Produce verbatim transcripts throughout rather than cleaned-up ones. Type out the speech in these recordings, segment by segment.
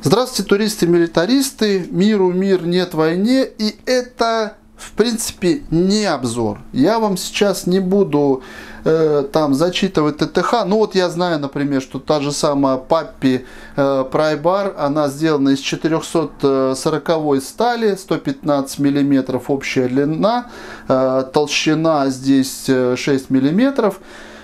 Здравствуйте, туристы-милитаристы, миру мир, нет войне, и это, в принципе, не обзор. Я вам сейчас не буду э, там зачитывать ТТХ, ну вот я знаю, например, что та же самая Паппи э, Прайбар, она сделана из четырехсот сороковой стали, сто пятнадцать миллиметров общая длина, э, толщина здесь шесть миллиметров.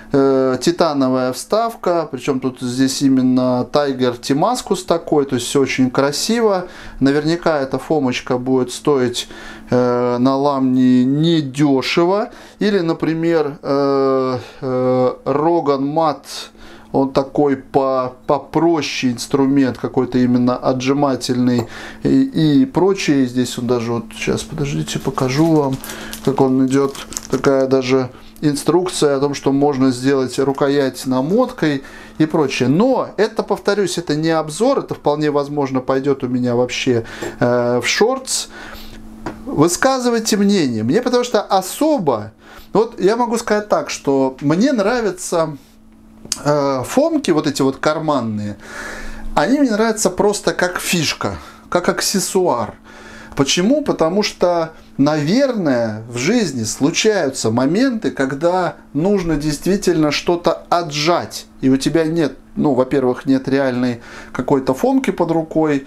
Титановая вставка, причем тут здесь именно Tiger Timascus такой, то есть все очень красиво. Наверняка эта фомочка будет стоить э, на ламне недешево. Или, например, э, э, Rogan Mat, он такой по, попроще инструмент, какой-то именно отжимательный и, и прочее. Здесь он даже, вот сейчас, подождите, покажу вам, как он идет, такая даже инструкция о том, что можно сделать рукоять намоткой и прочее. Но это, повторюсь, это не обзор, это вполне возможно пойдет у меня вообще э, в шортс. Высказывайте мнение. Мне потому что особо, вот я могу сказать так, что мне нравятся э, фомки, вот эти вот карманные, они мне нравятся просто как фишка, как аксессуар. Почему? Потому что, наверное, в жизни случаются моменты, когда нужно действительно что-то отжать, и у тебя нет, ну, во-первых, нет реальной какой-то фомки под рукой,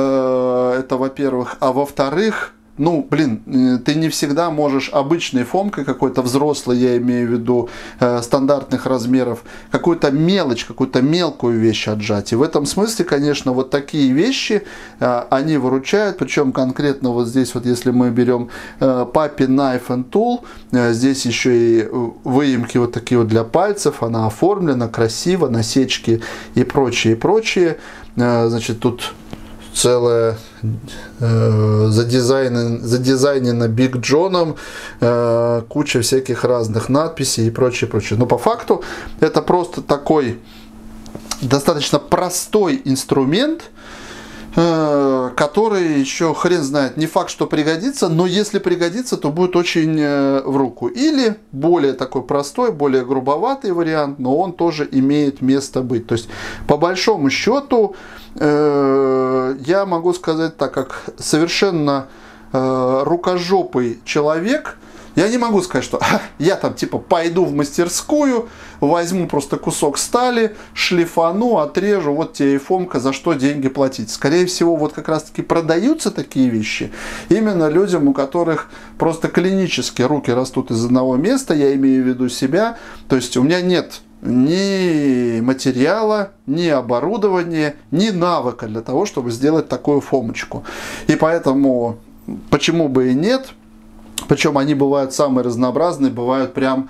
э, это во-первых, а во-вторых, ну, блин, ты не всегда можешь обычной фомкой какой-то взрослой, я имею в виду, э, стандартных размеров, какую-то мелочь, какую-то мелкую вещь отжать. И в этом смысле, конечно, вот такие вещи, э, они выручают, причем конкретно вот здесь вот, если мы берем э, Puppi Knife and Tool, э, здесь еще и выемки вот такие вот для пальцев, она оформлена красиво, насечки и прочее, и прочее. Э, значит, тут целая э, задизайнена, задизайнена Биг Джоном, э, куча всяких разных надписей и прочее, прочее. Но по факту это просто такой достаточно простой инструмент, э, который еще хрен знает, не факт, что пригодится, но если пригодится, то будет очень э, в руку. Или более такой простой, более грубоватый вариант, но он тоже имеет место быть. То есть по большому счету я могу сказать так, как совершенно э, рукожопый человек, я не могу сказать, что я там типа пойду в мастерскую, возьму просто кусок стали, шлифану, отрежу, вот тебе и фомка, за что деньги платить. Скорее всего, вот как раз таки продаются такие вещи именно людям, у которых просто клинически руки растут из одного места, я имею в виду себя, то есть у меня нет ни материала, ни оборудования, ни навыка для того, чтобы сделать такую фомочку. И поэтому, почему бы и нет, причем они бывают самые разнообразные, бывают прям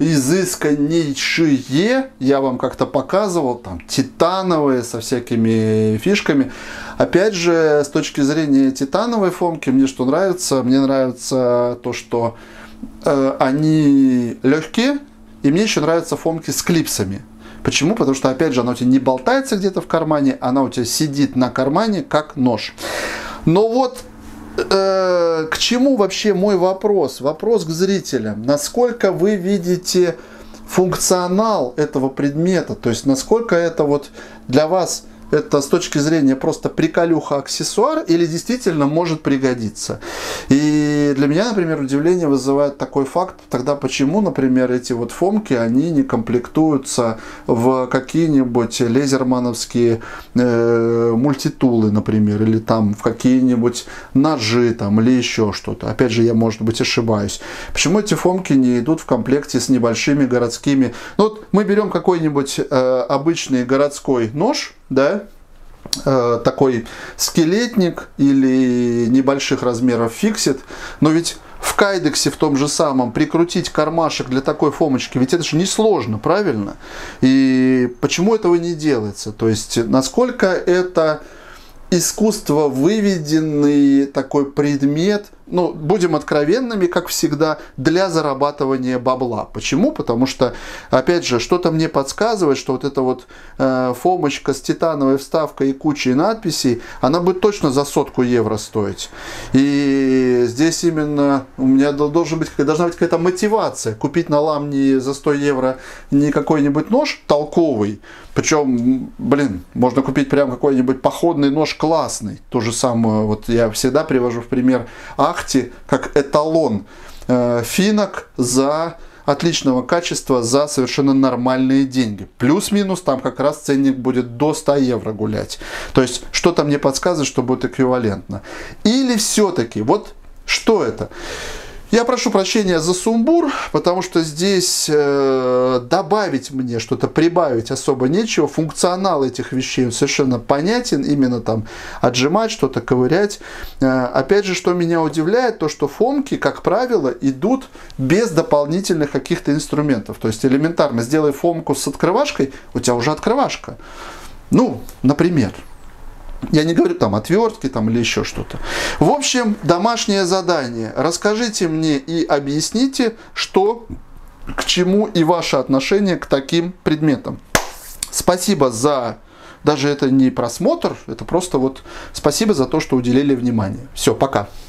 изысканнейшие, я вам как-то показывал, там титановые со всякими фишками. Опять же, с точки зрения титановой фомки, мне что нравится? Мне нравится то, что э, они легкие. И мне еще нравятся фомки с клипсами. Почему? Потому что, опять же, она у тебя не болтается где-то в кармане, она у тебя сидит на кармане, как нож. Но вот э, к чему вообще мой вопрос? Вопрос к зрителям. Насколько вы видите функционал этого предмета? То есть, насколько это вот для вас... это с точки зрения просто приколюха-аксессуар или действительно может пригодиться. И для меня, например, удивление вызывает такой факт, тогда почему, например, эти вот фомки, они не комплектуются в какие-нибудь лезермановские э, мультитулы, например, или там в какие-нибудь ножи там, или еще что-то. Опять же, я, может быть, ошибаюсь. Почему эти фомки не идут в комплекте с небольшими городскими... Ну, вот мы берем какой-нибудь э, обычный городской нож, да, э, такой скелетник или небольших размеров фиксит, но ведь в кайдексе в том же самом прикрутить кармашек для такой фомочки, ведь это же несложно, правильно? И почему этого не делается? То есть, насколько это искусство выведенный такой предмет, ну, будем откровенными, как всегда, для зарабатывания бабла. Почему? Потому что, опять же, что-то мне подсказывает, что вот эта вот э, фомочка с титановой вставкой и кучей надписей, она будет точно за сотку евро стоить. И здесь именно у меня должен быть, должна быть какая-то мотивация. Купить на ламне за сто евро не какой-нибудь нож толковый, Причем, блин, можно купить прям какой-нибудь походный нож классный. То же самое, вот я всегда привожу в пример Ахти, как эталон э, финок за отличного качества за совершенно нормальные деньги. Плюс-минус там как раз ценник будет до ста евро гулять. То есть что-то мне подсказывает, что будет эквивалентно. Или все-таки, вот что это? Я прошу прощения за сумбур, потому что здесь э, добавить мне что-то, прибавить особо нечего. Функционал этих вещей совершенно понятен. Именно там отжимать, что-то ковырять. Э, опять же, что меня удивляет, то что фомки, как правило, идут без дополнительных каких-то инструментов. То есть элементарно, сделай фомку с открывашкой, у тебя уже открывашка. Ну, например. Я не говорю там отвертки там, или еще что-то. В общем, домашнее задание. Расскажите мне и объясните, что к чему и ваше отношение к таким предметам. Спасибо за... Даже это не просмотр, это просто вот спасибо за то, что уделили внимание. Все, пока.